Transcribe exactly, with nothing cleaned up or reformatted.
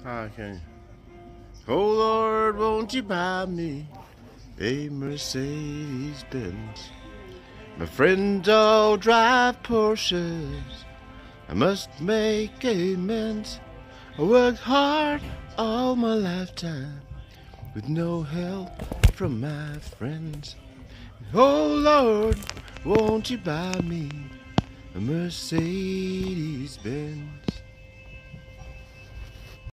Okay. Oh Lord, won't you buy me a Mercedes Benz? My friends all drive Porsches. I must make amends. I worked hard all my lifetime with no help from my friends. Oh Lord, won't you buy me a Mercedes Benz?